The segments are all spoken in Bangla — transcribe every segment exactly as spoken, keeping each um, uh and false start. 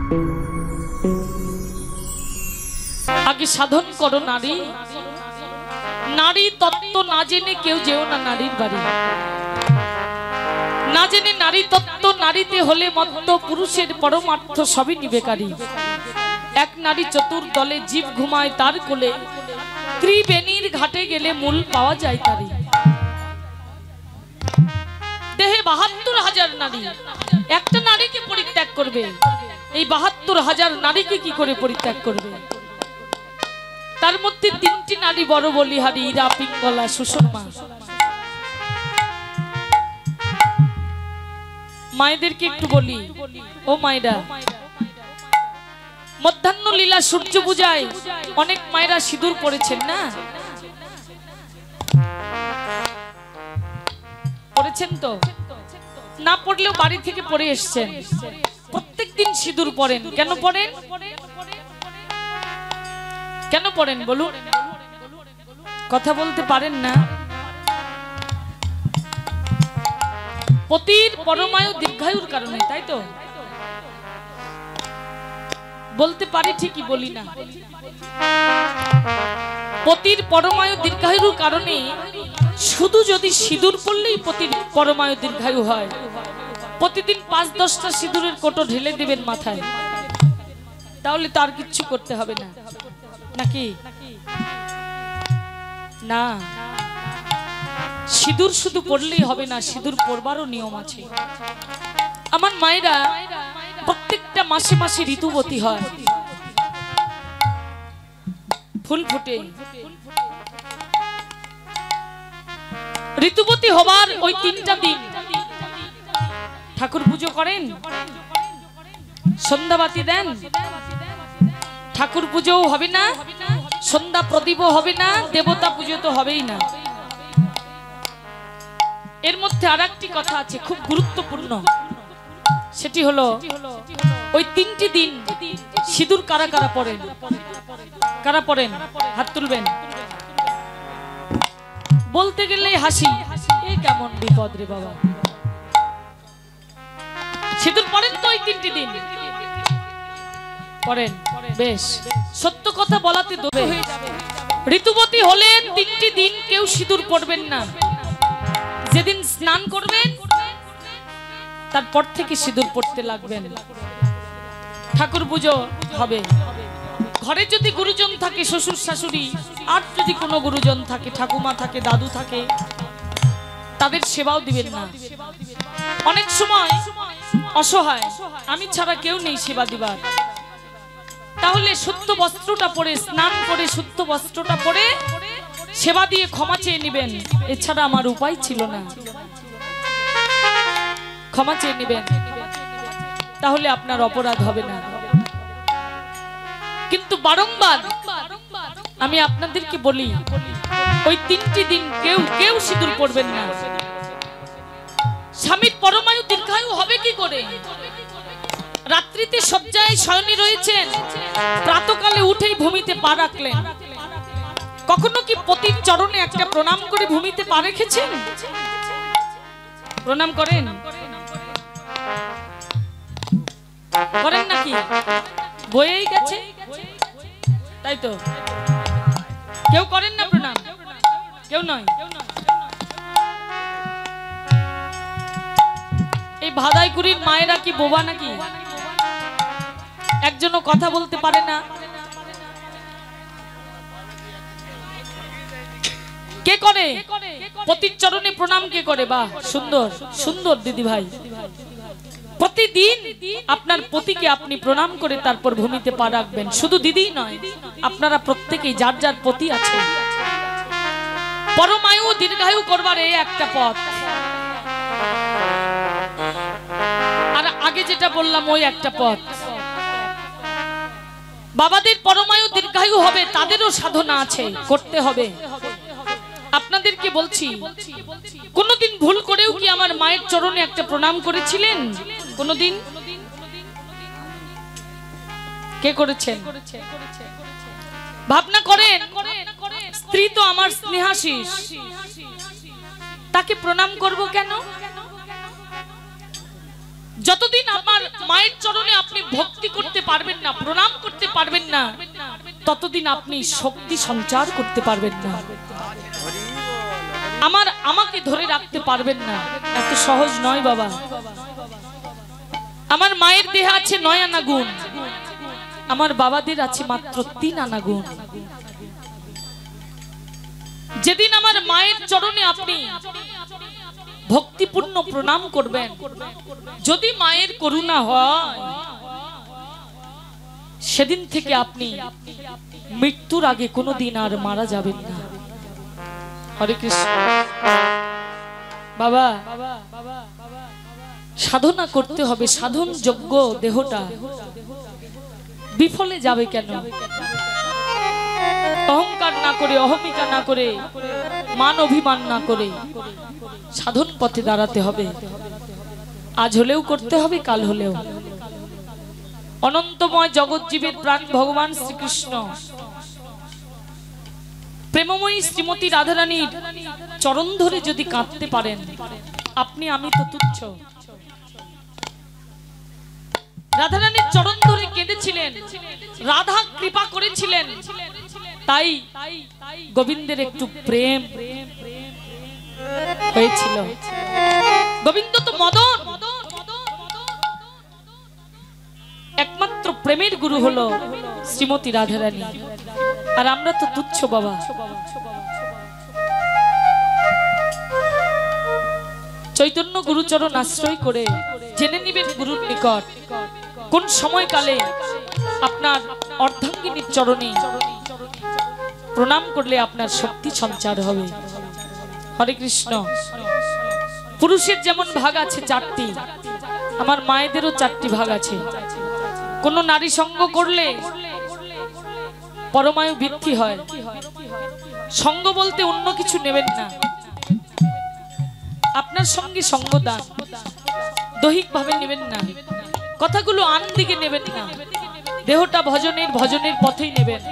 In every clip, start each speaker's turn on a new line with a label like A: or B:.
A: আগে সাধন করো নারী, নারী তত্ত্ব না জেনে কেউ যেও না নারীর বাড়ি। না জেনে নারী তত্ত্ব নারীতে হলে মত্ত, পুরুষের পরমার্থ সবই নিবেকারী। এক নারী চতুর দলে, জীব ঘুমায় তার কোলে, ত্রিবেণীর ঘাটে গেলে মূল পাওয়া যায় তারি। দেহে বাহাত্তর হাজার নারী, একটা নারীকে পরিত্যাগ করবে, এই বাহাত্তর হাজার নারীকে কি করে পরিত্যাগ করবে? তার মধ্যে তিনটি নারী বড় বলিহারী, ইরা, পিঙ্গলা, সুষমা। মায়েদেরকে একটু বলি, ও মায়েরা, মধ্যাহ্ন লীলা সূর্য পূজায় অনেক মায়েরা সিঁদুর পরেছেন না? পরেছেন তো? না পড়লেও বাড়ি থেকে পরে এসছেন। প্রত্যেকদিন সিঁদুর পরেন, কেন পরেন? কেন পড়েন বলুন? কথা বলতে পারেন না? পতির পরমায়ু দীর্ঘায়ুর কারণে, তাই তো? বলতে পারি ঠিকই, বলি না। পতির পরমায়ু দীর্ঘায়ুর কারণে শুধু যদি সিঁদুর পড়লেই পতির পরমায়ু দীর্ঘায়ু হয়, প্রতিদিন পাঁচ দশটা সিঁদুরের কোটো ঢেলে দেবেন মাথায়, তাহলে তার কিচ্ছু করতে হবে না, নাকি? না, সিঁদুর শুধু পড়লেই হবে না, সিঁদুর পড়বারও নিয়ম আছে। আমার মায়েরা প্রত্যেকটা মাসে মাসে ঋতুবতী হয়, ফুল ফুটে। ঋতুবতী হবার ওই তিনটা দিন ঠাকুর পুজো করেন, সন্ধ্যাবাতি দেন, ঠাকুর পুজোও হবে না, সন্ধ্যা প্রদীপও হবে না, দেবতা পুজো তো হবেই না। এর মধ্যে আর একটি কথা আছে খুব গুরুত্বপূর্ণ, সেটি হলো ওই তিনটি দিন সিঁদুর কারা কারা পড়েন? কারা পড়েন? হাত তুলবেন। বলতে গেলেই হাসি, এই কেমন বিপদ রে বাবা। সিঁদুর পড়েন তো ওই তিনটি দিন? পড়েন, বেশ। সত্য কথা বলাতে দেবে, ঋতুবতী হলেন তিনটি দিন কেউ সিঁদুর পড়বেন না। যেদিন স্নান করবেন তারপর থেকে সিঁদুর পড়তে লাগবেন। ঠাকুর পুজো হবে, ঘরে যদি গুরুজন থাকে, শ্বশুর শাশুড়ি, আর যদি কোনো গুরুজন থাকে, ঠাকুমা থাকে, দাদু থাকে, তাদের সেবাও দিবেন না। অনেক সময় অসহায়, আমি ছাড়া কেউ নেই সেবা দিবার, তাহলে শুদ্ধ বস্ত্রটা পরে, স্নান করে শুদ্ধ বস্ত্রটা পরে সেবা দিয়ে ক্ষমা চেয়ে নিবেন, এছাড়া আমার উপায় ছিল না। ক্ষমা চেয়ে নিবেন, তাহলে আপনার অপরাধ হবে না। কিন্তু বারংবার আমি আপনাদেরকে বলি, ওই তিনটি দিন কেউ কেউ সিঁদুর পড়বেন না। স্বামীর পরমায়ু দীর্ঘায়ু হবে কি করে? রাত্রিতে শয্যায় শয়নে রয়েছেন, প্রাতকালে উঠেই ভূমিতে পা রাখলেন। কখনো কি পতির চরণে একটা প্রণাম করে ভূমিতে পা রেখেছেন? প্রণাম করেন? করেন নাকি? বয়েই গেছে, তাই তো? কেউ করেন না প্রণাম? কেউ নয়। এই ভাদাইকুড়ির মায়েরা কি বোবা নাকি? একজনও কথা বলতে পারে না? কে করে? পতির চরণে প্রণাম কে করে? বাহ, সুন্দর সুন্দর দিদি ভাই। প্রতিদিন আপনার পতিকে আপনি প্রণাম করে তারপর ভূমিতে পা রাখবেন। শুধু দিদি নয়, আপনারা প্রত্যেকেই যার যার পতি আছে। পরমায়ু দীর্ঘায়ু করবার এই একটা পথ, আর আগে যেটা বললাম ওই একটা পথ। বাবাদের পরমায়ু দীর্ঘায়ু হবে, তাদেরও সাধনা আছে, করতে হবে। আপনাদেরকে বলছি, কোনদিন ভুল করেও কি আমার মায়ের চরণে একটা প্রণাম করেছিলেন? কোনদিন? কে করেছেন? ভাবনা করেন, স্ত্রী তো আমার স্নেহাশিস, তাকে প্রণাম করব কেন? যতদিন আমার মায়ের চরণে আপনি ভক্তি করতে পারবেন না, প্রণাম করতে পারবেন না, ততদিন আপনি শক্তি সঞ্চার করতে পারবেন না, আমার আমাকে ধরে রাখতে পারবেন না। এত সহজ নয় বাবা। আমার মায়ের দেহে আছে নয় আনা গুণ, আমার বাবাদের আছে মাত্র তিন আনা গুণ। যেদিন আমার মায়ের চরণে আপনি ভক্তিপূর্ণ প্রণাম করবেন, যদি মায়ের করুণা হয়, সেদিন থেকে আপনি মৃত্যুর আগে কোনোদিন আর মারা যাবেন না। হরে কৃষ্ণ। বাবা, সাধনা করতে হবে, সাধন যোগ্য দেহটা বিফলে যাবে কেন? অহংকার না করে, অহমিকা না করে, মান অভিমান না করে সাধন পথে দাঁড়াতে হবে। আজ হলেও করতে হবে, কাল হলেও। অনন্তময় জগৎ জীবের প্রাণ ভগবান শ্রীকৃষ্ণ প্রেমময়ী শ্রীমতী রাধারানীর চরণ ধরে যদি কাঁদতে পারেন, আপনি আমি তো তুচ্ছ। রাধারানীর চরণ ধরে কেঁদেছিলেন, রাধা কৃপা করেছিলেন, তাই গোবিন্দের একটু প্রেম হয়েছিল। গোবিন্দ তো মদন, একমাত্র প্রেমের গুরু হলো শ্রীমতী রাধারানী, আর আমরা তো তুচ্ছ বাবা। চৈতন্য গুরুচরণ আশ্রয় করে জেনে নিবেন গুরুর নিকট কোন সময়কালে আপনার অর্ধাঙ্গিনীর চরণে প্রণাম করলে আপনার শক্তি সঞ্চার হবে। হরে কৃষ্ণ। পুরুষের যেমন ভাগ আছে চারটি, আমার মায়েদেরও চারটি ভাগ আছে। কোন নারী সঙ্গ করলে পরমায়ু বৃদ্ধি হয়। সঙ্গ বলতে অন্য কিছু নেবেন না, আপনার সঙ্গে সঙ্গদান দৈহিক ভাবে নেবেন না, কথাগুলো আন দিকে নেবেন না, দেহটা ভজনের ভজনের পথেই নেবেন।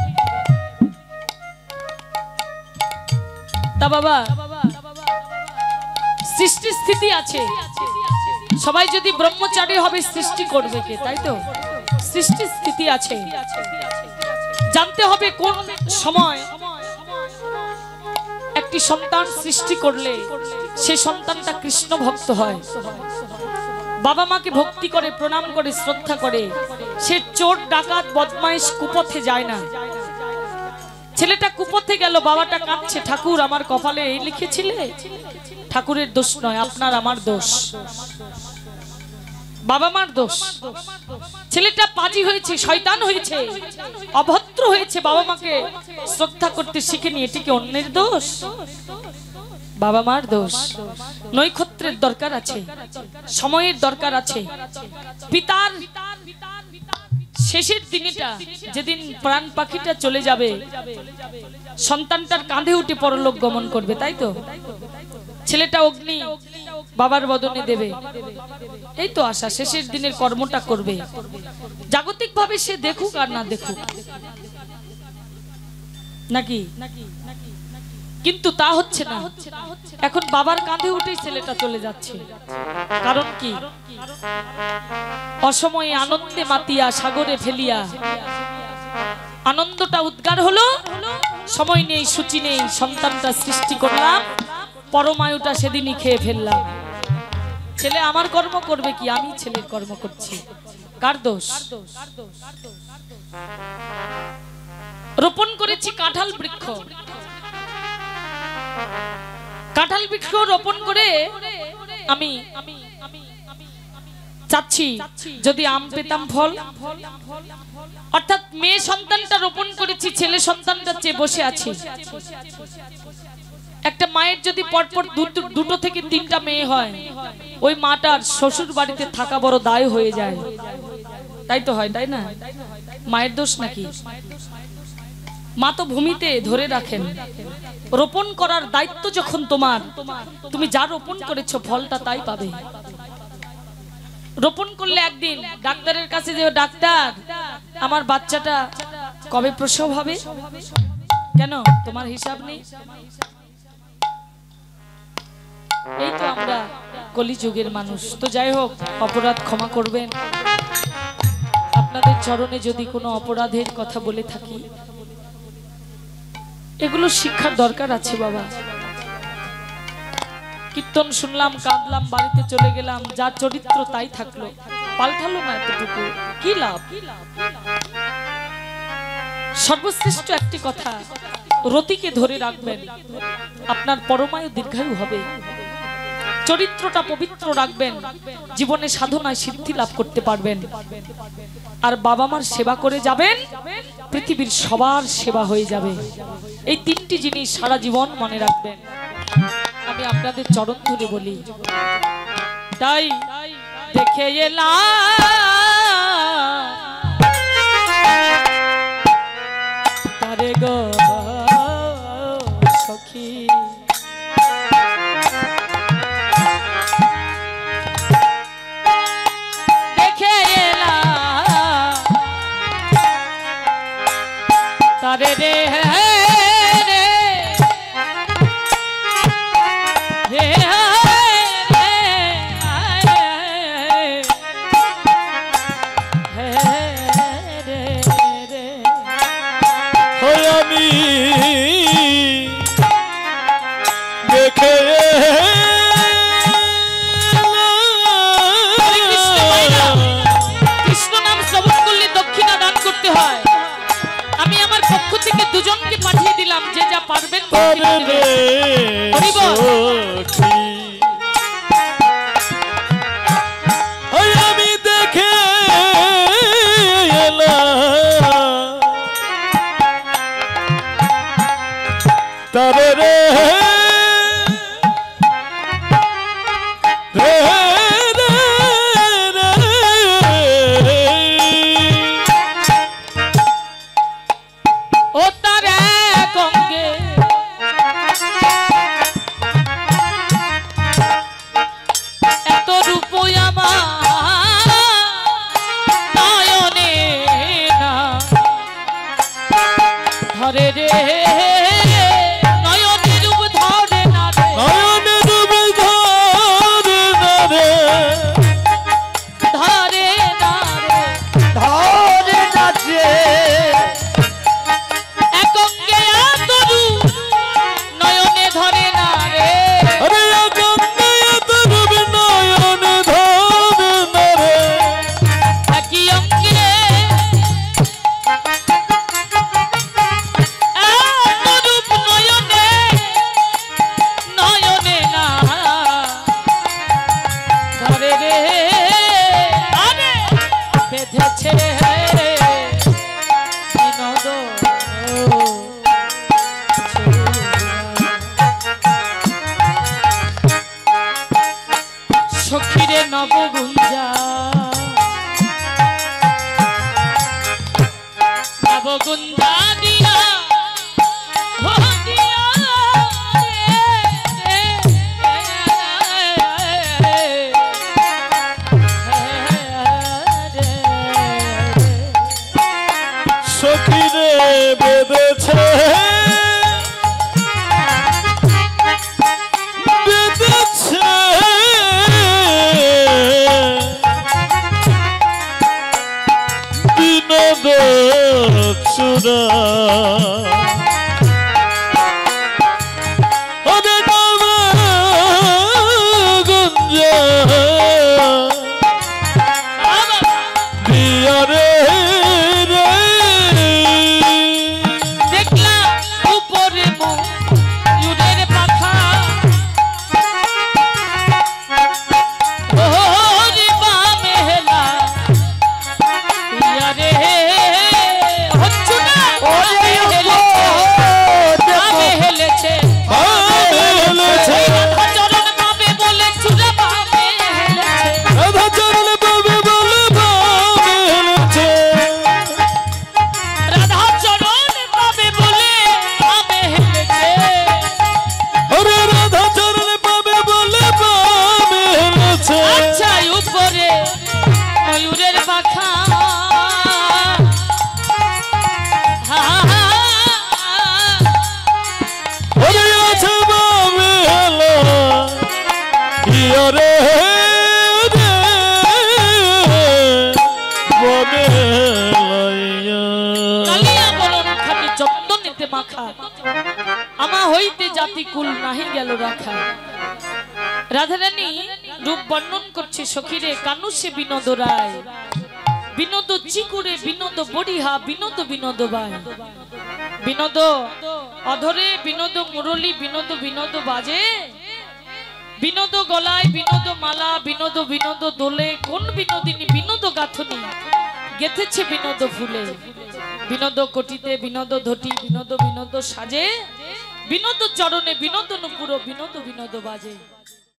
A: তা বাবা, সৃষ্টি স্থিতি আছে, সবাই যদি ব্রহ্মচারী হবে সৃষ্টি করবে কে? তাই তো, সৃষ্টি স্থিতি আছে। জানতে হবে কোন সময় একটি সন্তান সৃষ্টি করলে সে সন্তানটা কৃষ্ণ ভক্ত হয়, বাবা মাকে ভক্তি করে, প্রণাম করে, শ্রদ্ধা করে, সে চোর ডাকাত বদমাইশ কুপথে যায় না। ছেলেটা কুপথে গেল, বাবাটা কাঁদছে, ঠাকুর আমার কপালে এই লিখেছিলে। ঠাকুরের দোষ নয়, আপনার আমার দোষ, বাবা মার দোষ। ছেলেটা পাজি হয়েছে, শয়তান হয়েছে, অভদ্র হয়েছে, বাবা মাকে শ্রদ্ধা করতে শিখেনি, এটিকে অন্যের দোষ? বাবা মার দোষ। নৈক্ষত্রের দরকার আছে, সময়ের দরকার আছে। পিতার শেষের দিনটা যেদিন প্রাণ পাখিটা চলে যাবে, সন্তানটার কাঁধে উঠে পরলোক গমন করবে, তাই তো? ছেলেটা অগ্নি বাবার বদনে দেবে, এই তো আশা। শেষের দিনের কর্মটা করবে, জাগতিক ভাবে সে দেখুক আর না দেখুক, নাকি? কিন্তু তা হচ্ছে না। এখন বাবার কাঁধে উঠেই ছেলেটা চলে যাচ্ছে। কারণ কি? অসময়ে আনন্দে মাতিয়া সাগরে ফেলিয়া আনন্দটা উদ্গার হলো, সময় নেই, সূচি নেই, সন্তানটা সৃষ্টি করলাম, পরমায়ুটা সেদিনই খেয়ে ফেললাম। ছেলে আমার কর্ম করবে কি? আমি ছেলের কর্ম করছি। কার দোষ? রোপণ করেছি কাঁঠাল বৃক্ষ, কাঁঠাল বৃক্ষ রোপণ করে আমি চাচ্ছি যদি আম পেতাম ফল। অর্থাৎ মেয়ে সন্তানটা রোপণ করেছি, ছেলে সন্তানটা চেয়ে বসে আছি। একটা মায়ের যদি পরপর দুটো থেকে তিনটা মেয়ে হয়, ওই মাটার শ্বশুর বাড়িতে থাকা বড় দায় হয়ে যায়, তাই তো হয়, তাই না? মায়ের দোষ নাকি? মা তো ভূমিতে ধরে রাখেন। রোপণ করার দায়িত্ব যখন তোমার, তুমি যা রোপণ করেছো ফলটা তাই পাবে। রোপণ করলে একদিন ডাক্তারের কাছে যে, ডাক্তার আমার বাচ্চাটা কবে প্রসব হবে? কেন তোমার হিসাব নেই? এই তো আমরা কলিযুগের মানুষ। তো যাই হোক, অপরাধ ক্ষমা করবেন। আপনাদের চরণে যদি কোনো অপরাধের কথা বলে থাকি, এগুলো শিক্ষার দরকার আছে বাবা। কীর্তন শুনলাম, কাঁদলাম, বাড়িতে চলে গেলাম, যার চরিত্র তাই থাকলো, পাল্টালো না, এতটুকু কি লাভ? সর্বশ্রেষ্ঠ একটি কথা, রতিকে ধরে রাখবেন, আপনার পরমায়ু দীর্ঘায়ু হবে। চরিত্রটা পবিত্র রাখবেন, জীবনে সাধনায় সিদ্ধি লাভ করতে পারবেন। আর বাবা মার সেবা করে যাবেন, পৃথিবীর সবার সেবা হয়ে যাবে। এই তিনটি জিনিস সারা জীবন মনে রাখবেন। আমি আপনাদের চরণ ধরে বলি, তাই দেখে এলাম তারে গো সখী, দেখে এলাম তারে রে দুজনকে পাঠিয়ে দিলাম, যে যা পারবেন
B: আমি দেখে তবে রে
A: সখীরে নবগুঞ্জা নবগুঞ্জা দিয়া
B: সখীরে বেঁধেছে চূড়া গুঞ্জা দিয়া রে
A: দেখলাম উপরে ময়ূরের পাখা, ওরে বামে হেলা রে ময়ূরের পাখা
B: আছে বাবে হলো রে
A: মাখা আমা হইতে জাতি কুল নাহি গেল রাখা। রাধারানী রূপ বর্ণন করছে সখীরে কানু সে বিনোদ রায়, বিনোদ চিকুরে বিনোদ বড়িহা বিনোদ বিনোদ বাই। বিনোদ অধরে বিনোদ মুরলী বিনোদ বিনোদ বাজে, বিনোদ গলায় বিনোদ মালা বিনোদ বিনোদ দোলে, কোন বিনোদিনী বিনোদ গাথনি গেথেছে বিনোদ ফুলে। বিনোদ কোটিতে বিনোদ ধটি বিনোদ বিনোদ সাজে, বিনোদ চরণে বিনোদ নুপুর বিনোদ বিনোদ বাজে।